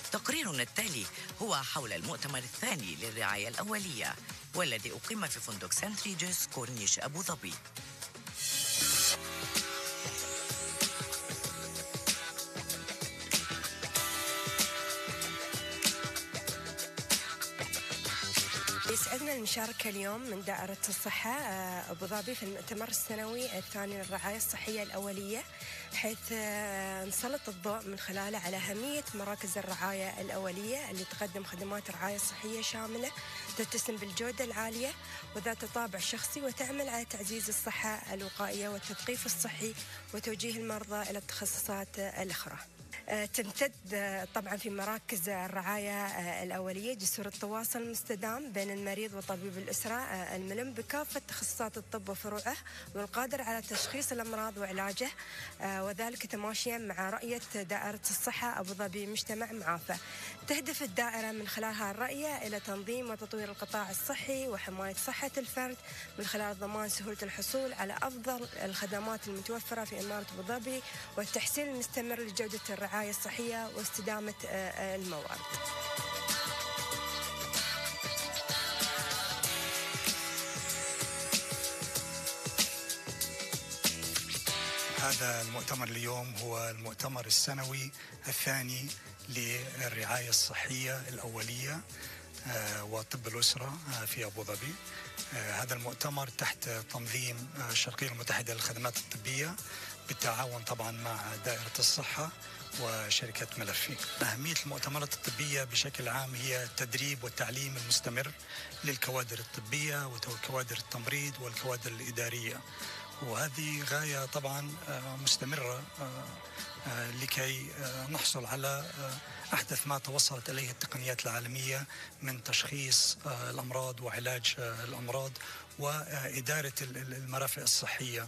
تقريرنا التالي هو حول المؤتمر الثاني للرعاية الأولية، والذي أقيم في فندق سانت ريجس كورنيش أبو ظبي. يسعدنا المشاركة اليوم من دائرة الصحة أبو ظبي في المؤتمر السنوي الثاني للرعاية الصحية الأولية، حيث نسلط الضوء من خلاله على أهمية مراكز الرعاية الأولية اللي تقدم خدمات رعاية صحية شاملة تتسم بالجودة العالية وذات طابع شخصي، وتعمل على تعزيز الصحة الوقائية والتثقيف الصحي وتوجيه المرضى إلى التخصصات الأخرى. تمتد طبعا في مراكز الرعاية الأولية جسور التواصل المستدام بين المريض وطبيب الأسرة الملم بكافة تخصصات الطب وفروعه، والقادر على تشخيص الأمراض وعلاجه، وذلك تماشيا مع رؤية دائرة الصحة أبو ظبي مجتمع معافى. تهدف الدائرة من خلال هالرؤية إلى تنظيم وتطوير القطاع الصحي وحماية صحة الفرد من خلال ضمان سهولة الحصول على أفضل الخدمات المتوفرة في إمارة أبو ظبي، والتحسين المستمر لجودة الرعاية الصحية واستدامة الموارد. هذا المؤتمر اليوم هو المؤتمر السنوي الثاني للرعاية الصحية الأولية وطب الأسرة في أبو ظبي. هذا المؤتمر تحت تنظيم الشرقية المتحدة للخدمات الطبية بالتعاون طبعا مع دائرة الصحة وشركة ملفي. أهمية المؤتمرات الطبية بشكل عام هي التدريب والتعليم المستمر للكوادر الطبية وكوادر التمريض والكوادر الإدارية، وهذه غاية طبعا مستمرة لكي نحصل على أحدث ما توصلت إليه التقنيات العالمية من تشخيص الأمراض وعلاج الأمراض وإدارة المرافق الصحية.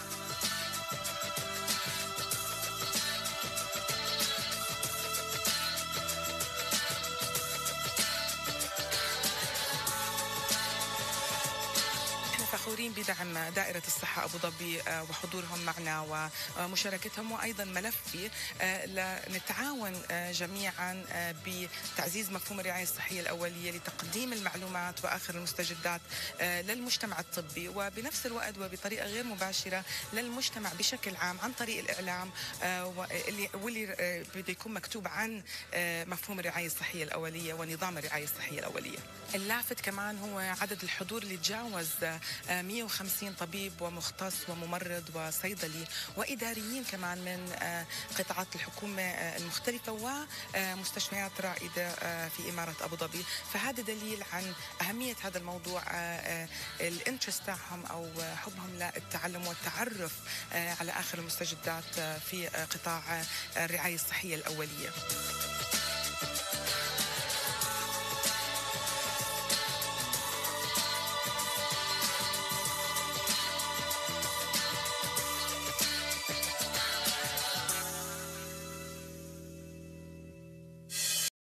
فخورين بدعم دائرة الصحة أبو ظبي وحضورهم معنا ومشاركتهم، وأيضا ملفي لنتعاون جميعا بتعزيز مفهوم الرعاية الصحية الأولية لتقديم المعلومات وآخر المستجدات للمجتمع الطبي، وبنفس الوقت وبطريقة غير مباشرة للمجتمع بشكل عام عن طريق الإعلام واللي بده يكون مكتوب عن مفهوم الرعاية الصحية الأولية ونظام الرعاية الصحية الأولية. اللافت كمان هو عدد الحضور اللي تجاوز 150 طبيب ومختص وممرض وصيدلي وإداريين كمان من قطاعات الحكومة المختلفة ومستشفيات رائدة في إمارة أبو ظبي. فهذا دليل عن أهمية هذا الموضوع، الانترست تاعهم أو حبهم للتعلم والتعرف على آخر المستجدات في قطاع الرعاية الصحية الأولية.